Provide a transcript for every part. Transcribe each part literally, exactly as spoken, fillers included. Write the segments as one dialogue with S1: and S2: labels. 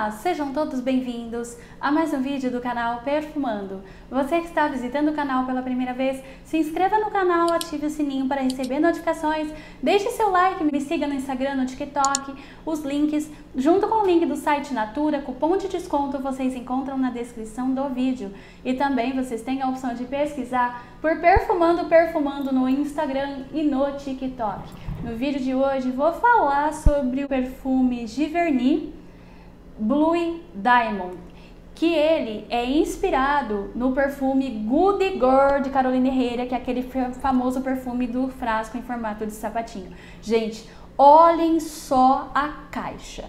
S1: Olá, sejam todos bem-vindos a mais um vídeo do canal Perfumando. Você que está visitando o canal pela primeira vez, se inscreva no canal, ative o sininho para receber notificações, deixe seu like, me siga no Instagram, no TikTok, os links, junto com o link do site Natura, cupom de desconto vocês encontram na descrição do vídeo. E também vocês têm a opção de pesquisar por Perfumando Perfumando no Instagram e no TikTok. No vídeo de hoje vou falar sobre o perfume Giverny Blue Diamond, que ele é inspirado no perfume Good Girl de Carolina Herrera, que é aquele famoso perfume do frasco em formato de sapatinho. Gente, olhem só a caixa.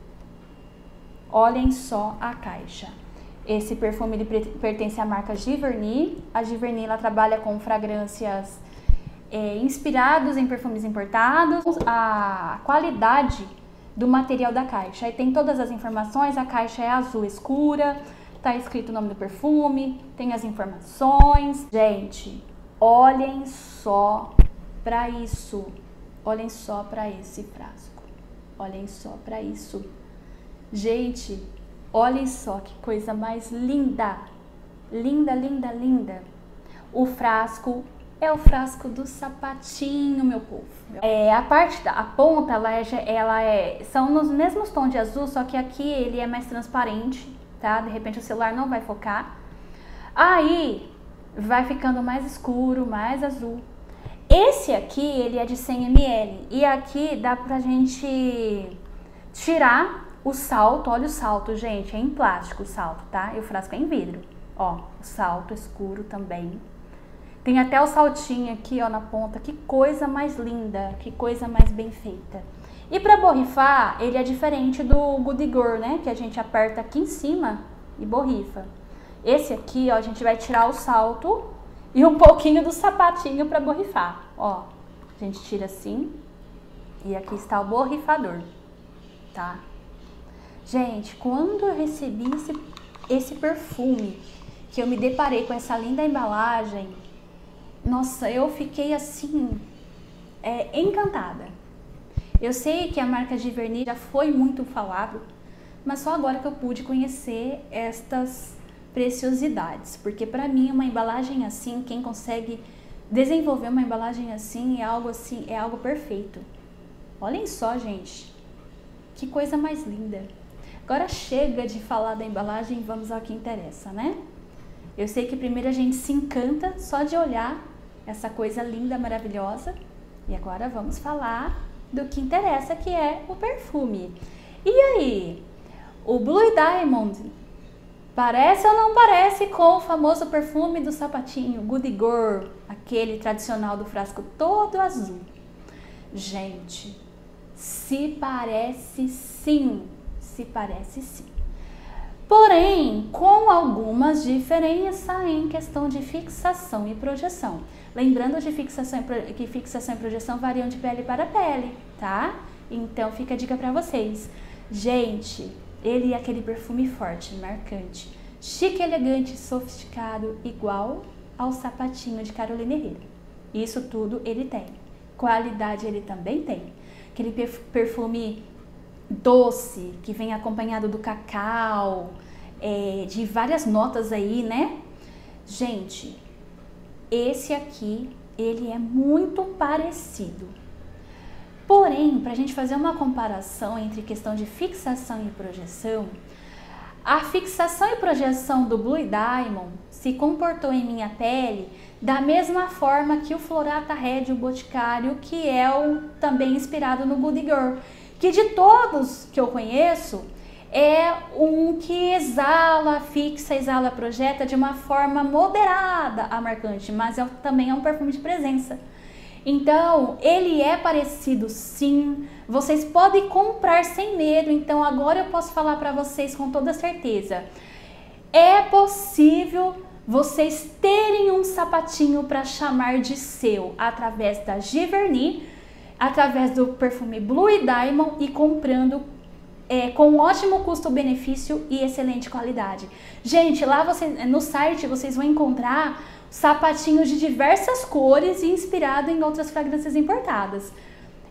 S1: Olhem só a caixa. Esse perfume ele pertence à marca Giverny. A Giverny ela trabalha com fragrâncias é, inspirados em perfumes importados. A qualidade do material da caixa. Aí tem todas as informações, a caixa é azul escura, tá escrito o nome do perfume, tem as informações. Gente, olhem só para isso. Olhem só para esse frasco. Olhem só para isso. Gente, olhem só que coisa mais linda. Linda, linda, linda. O frasco é o frasco do sapatinho, meu povo. É, a parte da a ponta, ela é, ela é, são nos mesmos tons de azul, só que aqui ele é mais transparente, tá? De repente o celular não vai focar. Aí vai ficando mais escuro, mais azul. Esse aqui, ele é de cem mililitros. E aqui dá pra gente tirar o salto. Olha o salto, gente. É em plástico o salto, tá? E o frasco é em vidro. Ó, o salto escuro também. Tem até o saltinho aqui, ó, na ponta. Que coisa mais linda, que coisa mais bem feita. E para borrifar, ele é diferente do Good Girl, né? Que a gente aperta aqui em cima e borrifa. Esse aqui, ó, a gente vai tirar o salto e um pouquinho do sapatinho para borrifar. Ó, a gente tira assim e aqui está o borrifador, tá? Gente, quando eu recebi esse, esse perfume, que eu me deparei com essa linda embalagem, nossa, eu fiquei assim, é, encantada. Eu sei que a marca Giverny já foi muito falado, mas só agora que eu pude conhecer estas preciosidades. Porque para mim uma embalagem assim, quem consegue desenvolver uma embalagem assim é algo assim, é algo perfeito. Olhem só, gente, que coisa mais linda. Agora chega de falar da embalagem, vamos ao que interessa, né? Eu sei que primeiro a gente se encanta só de olhar essa coisa linda, maravilhosa. E agora vamos falar do que interessa, que é o perfume. E aí, o Blue Diamond parece ou não parece com o famoso perfume do sapatinho Good Girl, aquele tradicional do frasco todo azul? Gente, se parece sim, se parece sim. Porém, com algumas diferenças em questão de fixação e projeção. Lembrando de fixação e que fixação e projeção variam de pele para pele, tá? Então fica a dica para vocês. Gente, ele é aquele perfume forte, marcante, chique, elegante, sofisticado, igual ao sapatinho de Carolina Herrera. Isso tudo ele tem. Qualidade ele também tem. Aquele perfume doce, que vem acompanhado do cacau, é, de várias notas aí, né? Gente, esse aqui, ele é muito parecido. Porém, para a gente fazer uma comparação entre questão de fixação e projeção, a fixação e projeção do Blue Diamond se comportou em minha pele da mesma forma que o Florata Red, o Boticário, que é o, também inspirado no Good Girl, que de todos que eu conheço, é um que exala, fixa, exala, projeta de uma forma moderada a marcante, mas é, também é um perfume de presença. Então, ele é parecido sim, vocês podem comprar sem medo, então agora eu posso falar para vocês com toda certeza. É possível vocês terem um sapatinho para chamar de seu através da Giverny, através do perfume Blue Diamond e comprando é, com ótimo custo-benefício e excelente qualidade. Gente, lá você, no site vocês vão encontrar sapatinhos de diversas cores e inspirado em outras fragrâncias importadas.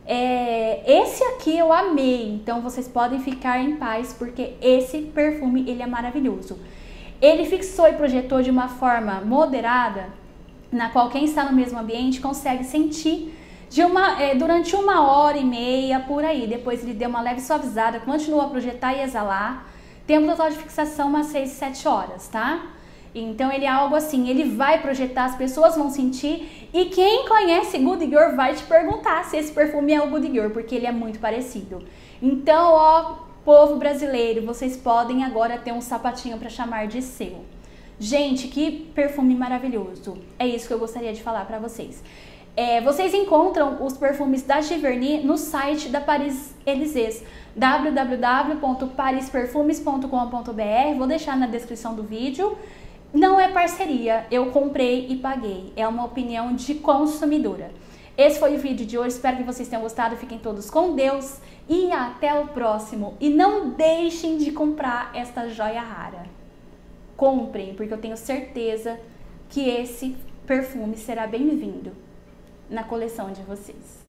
S1: É, esse aqui eu amei, então vocês podem ficar em paz, porque esse perfume ele é maravilhoso. Ele fixou e projetou de uma forma moderada, na qual quem está no mesmo ambiente consegue sentir de uma, é, durante uma hora e meia por aí. Depois ele deu uma leve suavizada, continua a projetar e exalar. Tempo total de fixação umas seis, sete horas, tá? Então ele é algo assim, ele vai projetar, as pessoas vão sentir, e quem conhece Good Girl vai te perguntar se esse perfume é o Good Girl, porque ele é muito parecido. Então, ó, povo brasileiro, vocês podem agora ter um sapatinho para chamar de seu. Gente, que perfume maravilhoso. É isso que eu gostaria de falar para vocês. É, vocês encontram os perfumes da Giverny no site da Paris Élysées, w w w ponto paris perfumes ponto com ponto b r. Vou deixar na descrição do vídeo. Não é parceria, eu comprei e paguei. É uma opinião de consumidora. Esse foi o vídeo de hoje, espero que vocês tenham gostado. Fiquem todos com Deus e até o próximo. E não deixem de comprar esta joia rara. Comprem, porque eu tenho certeza que esse perfume será bem-vindo na coleção de vocês.